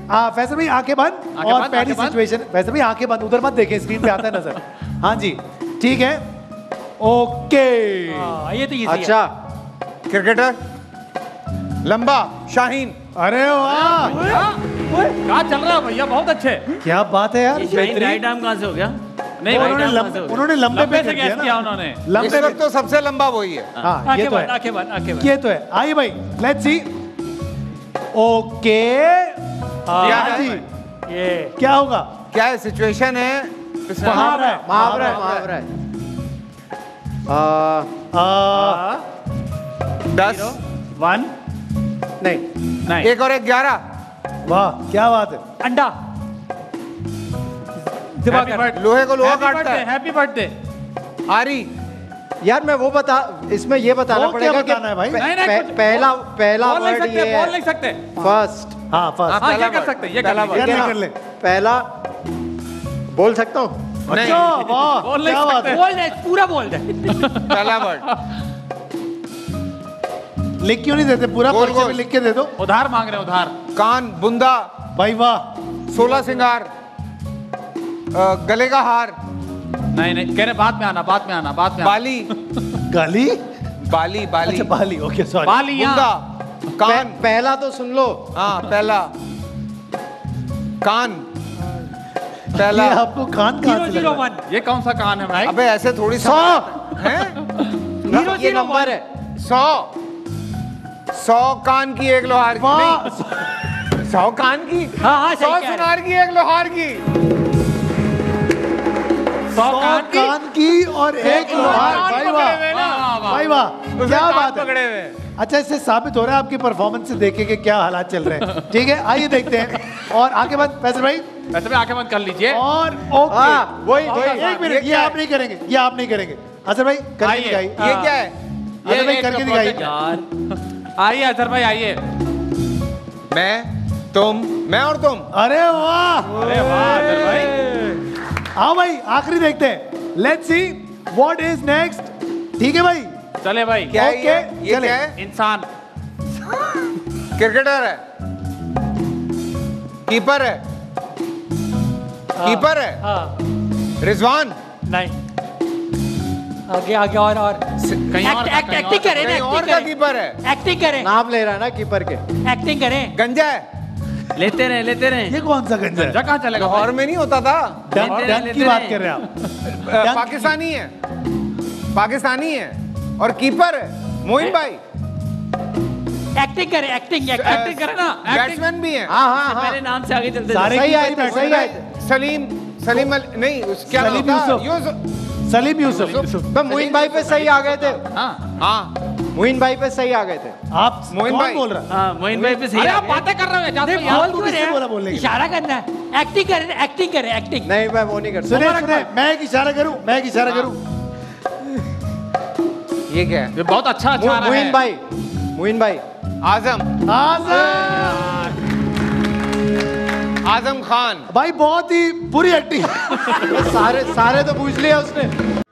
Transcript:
फैसल भाई आंखें बंद और पहली सिचुएशन। फैसल भाई आंखें बंद, उधर मत देखें, स्क्रीन पे आता है नजर। हाँ जी ठीक है, ओके। ये तो इजी है। अच्छा, क्रिकेटर लंबा, शाहीन। अरे वाह, क्या चल रहा है भैया, बहुत अच्छे। क्या बात है यार। राइट आर्म कहाँ से हो गया? नहीं, उन्होंने लंबे पे किया उन्होंने। लंबे वक्त तो सबसे लंबा वही है। हाँ ये तो है, आंखें बंद। ये तो है। आइए भाई, लेट्स सी। ओके, जी ये क्या होगा? क्या है सिचुएशन है? मुहावरा है। 10 1 नहीं, 1 और 1 11। वाह क्या बात है। अंडा। लोहे को लोहा काटता है। Happy birthday. आरी। यार मैं वो बता, इसमें ये बताना वो क्या पड़ेगा कि बताना है भाई? पहला वर्ड ये बोल नहीं सकते। फर्स्ट। हाँ फर्स्ट। हाँ ये कर सकते, ये कर ले। पहला बोल सकता हूँ? अच्छा वाह बोल नहीं क्या बात सकते। है। बोल दे, पूरा बोल दे। पहला वर्ड। लिख क्यों नहीं देते? पूरा गोल परिचय गोल। में लिख के दे दो। उधार मांग रहे हैं, उधार। कान, बुंदा, भाई वाह। 16 सिंगार, गले का हार, नहीं कह रहे बाद में आना। बाली। गाली? बाली अच्छा बाली, ओके सॉरी। बाली बुंदा, कान। पहला तो सुन लो। हाँ पहला कान। ये पहला। आपको कान कहाँ से लगा? 001। ये कौन सा कान है भाई? अबे ऐसे थोड़ी 100। है। ये नंबर है। 100 कान की, 1 लोहार की। वाह 100 कान की। हाँ 100 सुनार की, 1 लोहार की। 100 कान की और 1 लोहार। भाई वाह भाई वाह, क्या बात है। पकड़े हुए। अच्छा इससे साबित हो रहा है आपकी परफॉर्मेंस से देखे कि क्या हालात चल रहे हैं। ठीक है आइए देखते हैं। और आगे बंद फैसल भाई। वैसे भी आंखें बंद कर लीजिए। और ओके वही एक मिनट, ये आप नहीं करेंगे, ये आप नहीं करेंगे। अजहर भाई करके दिखाइए। ये क्या है? अजहर भाई करके दिखाइए। आइए अजहर भाई आइए। मैं और तुम। अरे वाह, अरे वाह अजहर भाई। आओ भाई आखिरी देखते हैं। Let's see what is next. ठीक है भाई चले भाई। क्या है ओके, ये चले। क्या है? इंसान। क्रिकेटर है, कीपर है, कीपर है। रिजवान। नहीं आगे और कहीं और एक्टिंग करें, कहीं और का कीपर है। एक्टिंग करें, नाम ले रहा है ना कीपर के। एक्टिंग करें। गंजा है। लेते रहे ये कौन सा गंजा है? कहाँ चलेगा? लाहौर में नहीं होता था। डन की बात कर रहे हैं आप? पाकिस्तानी है, पाकिस्तानी है और कीपर है। मोइन भाई। एक्टिंग करें ना। बैट्समैन भी है। हाँ मेरे नाम से आगे चलते सारे सही कीपर है, ही बैठे सही हैं। है। सलीम नहीं क्या नाम सलीम था? सलीम यूसुफ। तो मोइन भाई पे सही आ गए थे। हाँ मोइन भाई पे सही आ गए थे। आप मोइन कौन भाई। बोल रहा है? हाँ मोइन भाई पे सही अरे आ आप गए। बातें कर रहे हो आपको किसने बोला बोलने के लिए? इशारा करना है। एक्टिंग करें। नहीं मैं वो नहीं कर सुने सकता। मैं एक इशारा करूं। ये क्या है? ये बहुत अच्छा इशारा है। मोइन भाई आजम आजम खान। भाई बहुत ही बुरी एक्टिंग। सारे तो पूछ लिया उसने।